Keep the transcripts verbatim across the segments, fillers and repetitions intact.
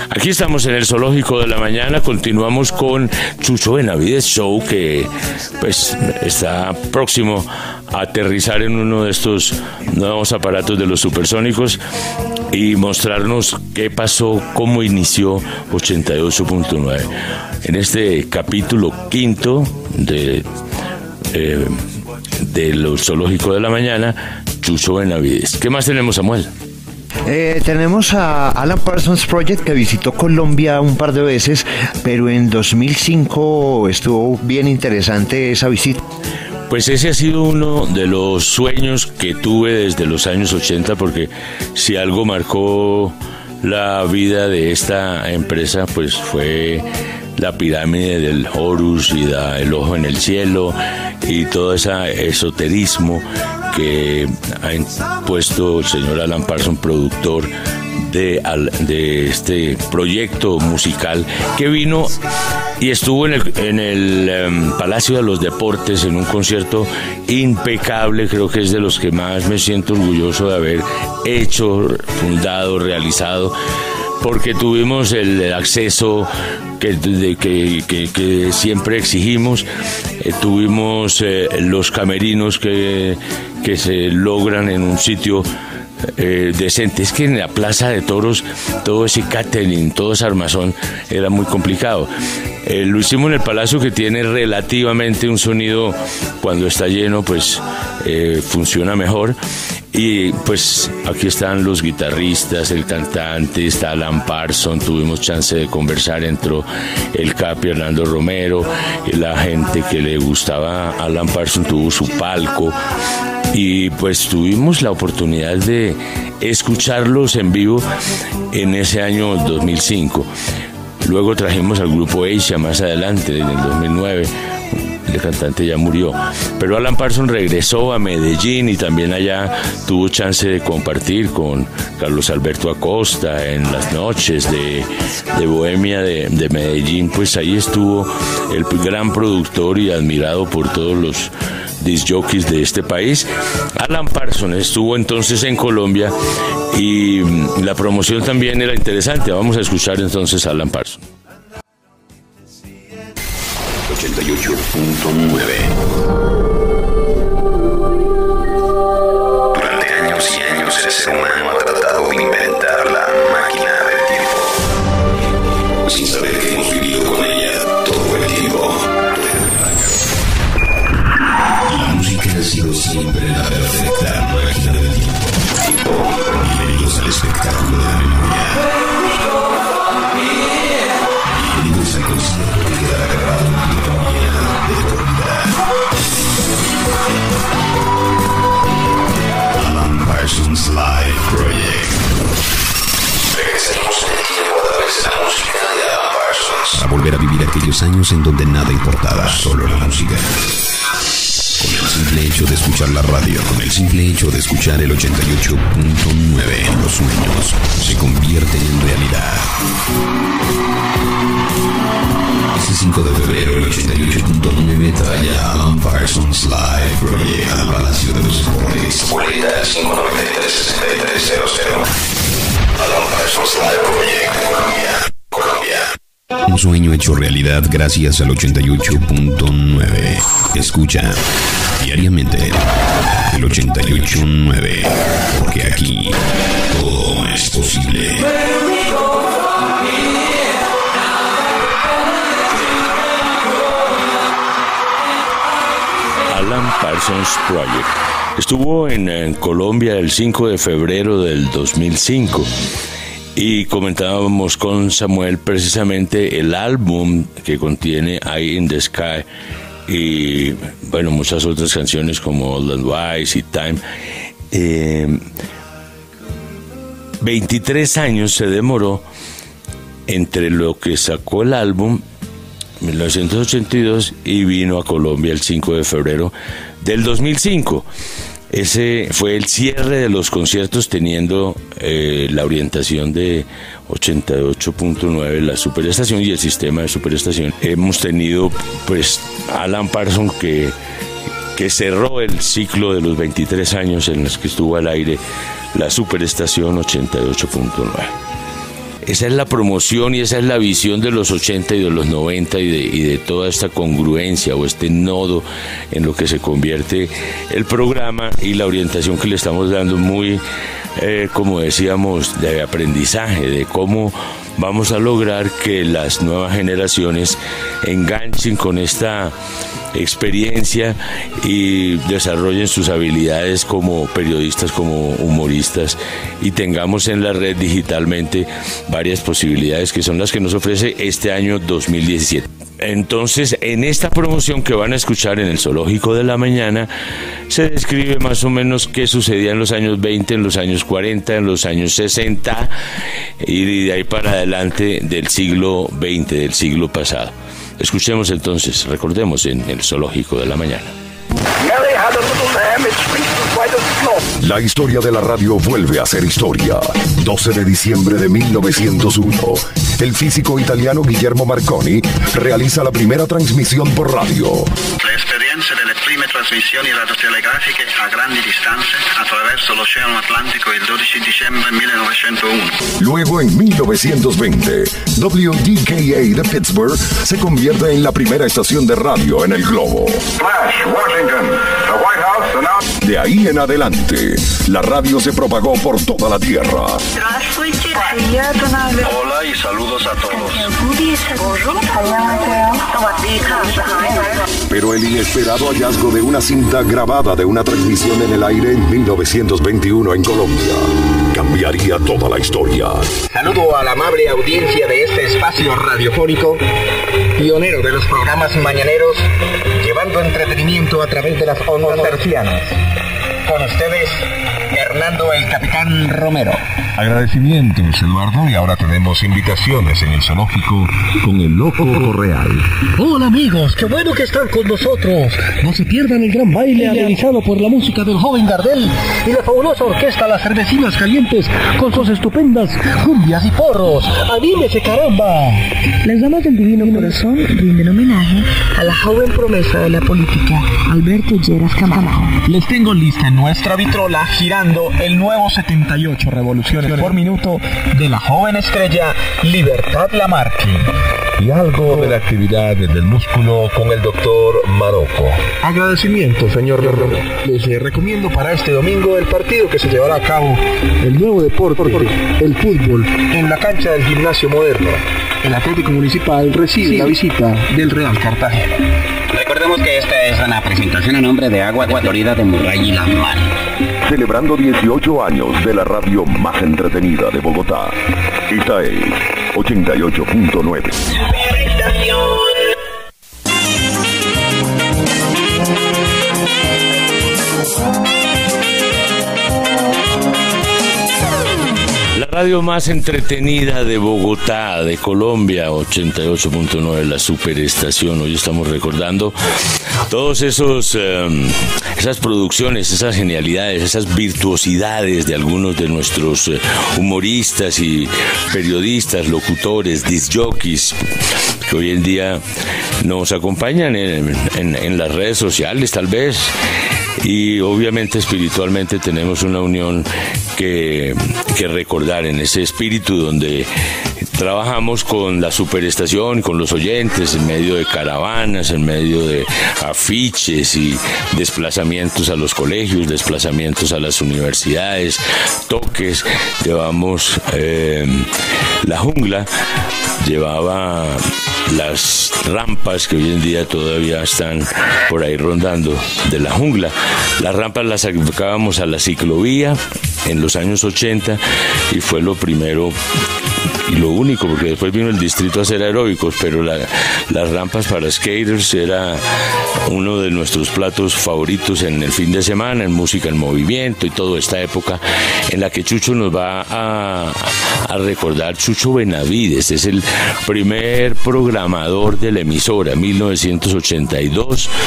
Aquí estamos en el Zoológico de la Mañana, continuamos con Chucho Benavides Show, que pues está próximo a aterrizar en uno de estos nuevos aparatos de los supersónicos y mostrarnos qué pasó, cómo inició ochenta y ocho punto nueve. En este capítulo quinto de, eh, de los Zoológico de la Mañana, Chucho Benavides. ¿Qué más tenemos, Samuel? Eh, tenemos a Alan Parsons Project, que visitó Colombia un par de veces, pero en dos mil cinco estuvo bien interesante esa visita. Pues ese ha sido uno de los sueños que tuve desde los años ochenta, porque si algo marcó la vida de esta empresa, pues fue la pirámide del Horus y la, el ojo en el cielo y todo ese esoterismo que ha impuesto el señor Alan Parsons, productor de, de este proyecto musical, que vino y estuvo en el, en el um, Palacio de los Deportes en un concierto impecable. Creo que es de los que más me siento orgulloso de haber hecho, fundado, realizado, porque tuvimos el acceso que, de, que, que, que siempre exigimos, eh, tuvimos eh, los camerinos que, que se logran en un sitio eh, decente. Es que en la Plaza de Toros todo ese catering, todo ese armazón era muy complicado. Eh, lo hicimos en el Palacio, que tiene relativamente un sonido, cuando está lleno pues eh, funciona mejor. Y pues aquí están los guitarristas, el cantante, está Alan Parsons, tuvimos chance de conversar, entró el Capi, Hernando Romero, y la gente que le gustaba a Alan Parsons tuvo su palco, y pues tuvimos la oportunidad de escucharlos en vivo en ese año dos mil cinco. Luego trajimos al grupo Asia más adelante, en el dos mil nueve. El cantante ya murió, pero Alan Parsons regresó a Medellín y también allá tuvo chance de compartir con Carlos Alberto Acosta en las noches de, de Bohemia de, de Medellín. Pues ahí estuvo el gran productor y admirado por todos los disc jockeys de este país. Alan Parsons estuvo entonces en Colombia y la promoción también era interesante. Vamos a escuchar entonces a Alan Parsons. ochenta y ocho punto nueve. Durante años y años el ser humano ha tratado de inventar la máquina del tiempo, sin saber que hemos vivido con ella todo el tiempo. La música ha sido siempre la perfecta máquina del tiempo. Bienvenidos al espectáculo de la memoria. Bienvenidos al concierto que quedará grabado en la memoria de eternidad. Alan Parsons Live Project. Regresemos en el tiempo a través de la música de Alan Parsons, para volver a vivir aquellos años en donde nada importaba, solo la música. Con el simple hecho de escuchar la radio, con el simple hecho de escuchar el ochenta y ocho punto nueve, los sueños se convierten en realidad. Este cinco de febrero, el ochenta y ocho punto nueve trae a Alan Parsons Live Project al Palacio de los Deportes. Boleta cinco nueve tres, seis tres cero cero. Alan Parsons Live Project, Colombia, Colombia. Un sueño hecho realidad gracias al ochenta y ocho punto nueve. Escucha diariamente el ochenta y ocho punto nueve, porque aquí todo es posible. Alan Parsons Project estuvo en, en Colombia el cinco de febrero del dos mil cinco. Y comentábamos con Samuel precisamente el álbum que contiene Eye in the Sky y bueno, muchas otras canciones como Old and Wise y Time. Eh, veintitrés años se demoró entre lo que sacó el álbum mil novecientos ochenta y dos y vino a Colombia el cinco de febrero del dos mil cinco. Ese fue el cierre de los conciertos, teniendo eh, la orientación de ochenta y ocho punto nueve, la superestación y el sistema de superestación. Hemos tenido pues Alan Parsons que, que cerró el ciclo de los veintitrés años en los que estuvo al aire la superestación ochenta y ocho punto nueve. esa es la promoción y esa es la visión de los ochenta y de los noventa y de, y de toda esta congruencia o este nodo en lo que se convierte el programa y la orientación que le estamos dando muy, eh, como decíamos, de aprendizaje, de cómo vamos a lograr que las nuevas generaciones enganchen con esta experiencia y desarrollen sus habilidades como periodistas, como humoristas, y tengamos en la red digitalmente varias posibilidades que son las que nos ofrece este año dos mil diecisiete. Entonces, en esta promoción que van a escuchar en el Zoológico de la Mañana, se describe más o menos qué sucedía en los años veinte, en los años cuarenta, en los años sesenta y de ahí para adelante del siglo veinte, del siglo pasado. Escuchemos entonces, recordemos en el Zoológico de la Mañana. La historia de la radio vuelve a ser historia. doce de diciembre de mil novecientos uno, el físico italiano Guillermo Marconi realiza la primera transmisión por radio. La esperienza delle prime trasmissioni radiotelegrafiche a grandi distanze attraverso l'Oceano Atlantico il dodici dicembre millenovecentouno. Luego, en mil novecientos veinte, W D K A de Pittsburgh se convierte en la primera estación de radio en el globo. Flash, Washington. The White House announced... De ahí en adelante, la radio se propagó por toda la tierra. Hola y saludos a todos. Pero el inesperado hallazgo de una cinta grabada de una transmisión en el aire en mil novecientos veintiuno en Colombia cambiaría toda la historia. Saludo a la amable audiencia de este espacio radiofónico, pionero de los programas mañaneros, llevando entretenimiento a través de las ondas hercianas. Con ustedes, Hernando el Capitán Romero. Agradecimientos, Eduardo, y ahora tenemos invitaciones en el zoológico con el Loco Real. Hola amigos, qué bueno que están con nosotros. No se pierdan el gran baile amenizado por la música del joven Gardel y la fabulosa orquesta Las Cervecinas Calientes con sus estupendas cumbias y porros. ¡Anímese, caramba! Las damas del Divino Corazón rinden homenaje a la joven promesa de la política, Alberto Lleras Camargo. Les tengo lista en nuestra vitrola girando el nuevo setenta y ocho revoluciones por minuto de la joven estrella Libertad Lamarque. Y algo de la actividad del músculo con el doctor Maroco. Agradecimiento, señor Romero. Les eh, recomiendo para este domingo el partido que se llevará a cabo, el nuevo deporte, el fútbol, en la cancha del Gimnasio Moderno. El Atlético Municipal recibe sí. la visita del Real Cartagena. Recordemos que esta es una presentación a nombre de Agua Florida de Murray y La Mano. Celebrando dieciocho años de la radio más entretenida de Bogotá. Esta es ochenta y ocho punto nueve. La radio más entretenida de Bogotá, de Colombia, ochenta y ocho punto nueve, la superestación. Hoy estamos recordando todos esos eh, esas producciones, esas genialidades, esas virtuosidades de algunos de nuestros eh, humoristas y periodistas, locutores, disc jockeys, que hoy en día nos acompañan en, en, en las redes sociales, tal vez. Y obviamente espiritualmente tenemos una unión que, que recordar en ese espíritu donde trabajamos con la superestación, con los oyentes, en medio de caravanas, en medio de afiches y desplazamientos a los colegios, desplazamientos a las universidades, toques. Llevamos eh, la jungla, llevaba las rampas que hoy en día todavía están por ahí rondando de la jungla. Las rampas las sacábamos a la ciclovía en los años ochenta y fue lo primero y lo único, porque después vino el distrito a hacer aeróbicos, pero la, las rampas para skaters era uno de nuestros platos favoritos en el fin de semana, en música en movimiento y toda esta época en la que Chucho nos va a, a recordar. Chucho Benavides es el primer programador de la emisora, mil novecientos ochenta y dos,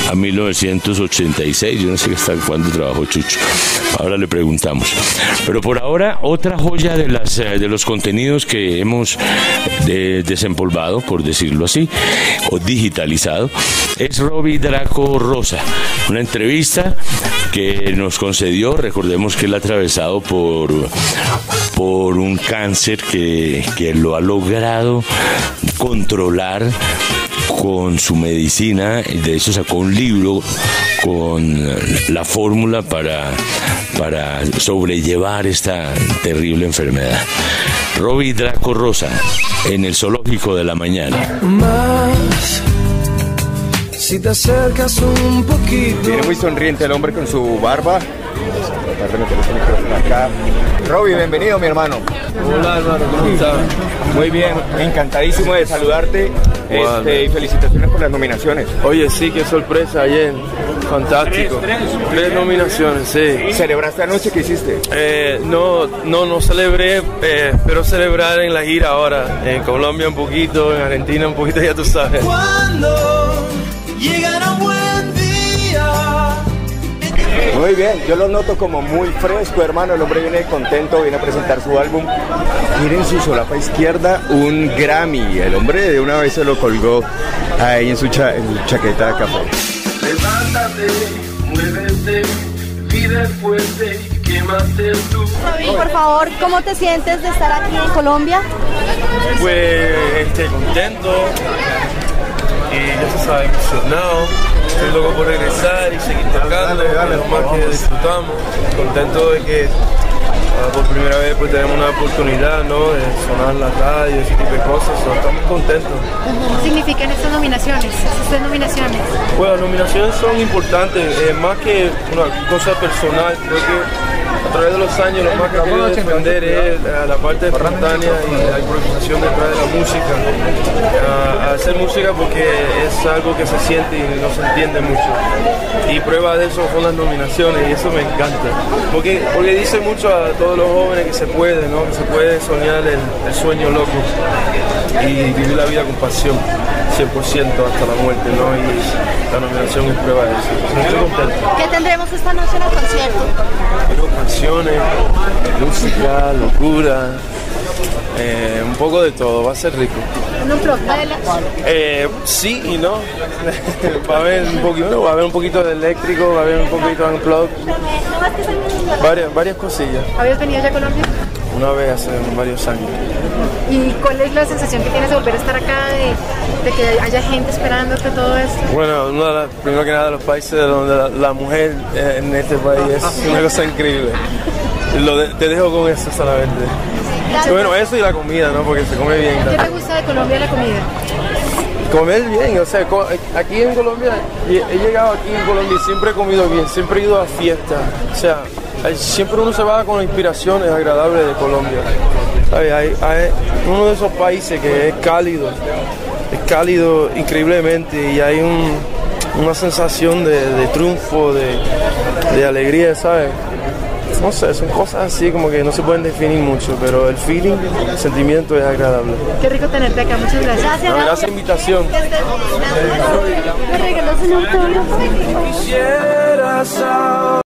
a mil novecientos ochenta y seis. Yo no sé hasta cuándo trabajó Chucho. Ahora le preguntamos. Pero por ahora, otra joya de, las, de los contenidos que hemos de, desempolvado, por decirlo así, o digitalizado, es Robbie Draco Rosa. Una entrevista que nos concedió, recordemos que él ha atravesado por, por un cáncer que, que lo ha logrado controlar con su medicina. De hecho sacó un libro con la fórmula para, para sobrellevar esta terrible enfermedad. Robbie Draco Rosa en el Zoológico de la Mañana. Más, si te acercas un poquito. Viene muy sonriente el hombre con su barba. Tratar de meter el micrófono acá. Robbie, bienvenido, mi hermano. Hola, hermano, ¿cómo estás? Muy bien, encantadísimo de saludarte. Bueno. Este, y felicitaciones por las nominaciones. Oye, sí, qué sorpresa ayer. Fantástico. Tres, tres, tres nominaciones, sí. ¿Celebraste anoche? ¿Qué hiciste? Eh, no, no, no celebré, eh, espero celebrar en la gira ahora. En Colombia un poquito, en Argentina un poquito, ya tú sabes. Cuando llegará un buen día. Muy bien, yo lo noto como muy fresco, hermano. El hombre viene contento, viene a presentar su álbum. Miren su solapa izquierda, un Grammy. El hombre de una vez se lo colgó ahí en su, cha en su chaqueta de café. Levántate, muévete, vive fuerte, quémate tú. Robbie, por favor, ¿cómo te sientes de estar aquí en Colombia? Pues, este, contento y ya se sabe, emocionado. Estoy loco por regresar y seguir tocando, lo más que disfrutamos. Contento de que uh, por primera vez pues tenemos una oportunidad, ¿no?, de sonar en la radio, ese tipo de cosas. So, estamos contentos. ¿Qué significan estas nominaciones, estas tres nominaciones? Bueno, las nominaciones son importantes, eh, más que una cosa personal. Creo que a través de los años lo más que quiero defender es uh, la parte espontánea y la improvisación detrás de la música. Uh, hacer música porque es algo que se siente y no se entiende mucho. Y prueba de eso son las nominaciones y eso me encanta. Porque, porque dice mucho a todos los jóvenes que se puede, ¿no?, que se puede soñar el, el sueño loco y vivir la vida con pasión, cien por ciento hasta la muerte, ¿no? Y la nominación es prueba de eso. Entonces, estoy contento. ¿Qué tendremos esta noche en el concierto? Tengo canciones, música, locura, eh, un poco de todo, va a ser rico. ¿Un unplug? Eh, sí y no. va, a haber un poquito, va a haber un poquito de eléctrico, va a haber un poquito de unplug. Varias, varias cosillas. ¿Habías venido ya a Colombia? Una vez hace varios años. ¿Y cuál es la sensación que tienes de volver a estar acá, de, de que haya gente esperándote todo esto? Bueno, uno de la, primero que nada de los países donde la, la mujer en este país es una cosa increíble. Lo de, te dejo con eso solamente. Claro. Bueno, eso y la comida, ¿no?, porque se come bien. ¿Qué te gusta de Colombia la comida? Comer bien, o sea, aquí en Colombia, he llegado aquí en Colombia y siempre he comido bien, siempre he ido a fiestas, o sea, siempre uno se va con inspiraciones agradables de Colombia. ¿Sabes? Hay, hay uno de esos países que es cálido, es cálido increíblemente y hay un, una sensación de, de triunfo, de, de alegría, ¿sabes? No sé, son cosas así como que no se pueden definir mucho, pero el feeling, el sentimiento es agradable. Qué rico tenerte acá, muchas gracias. Gracias, no, gracias por la invitación. Me regalas un autógrafo.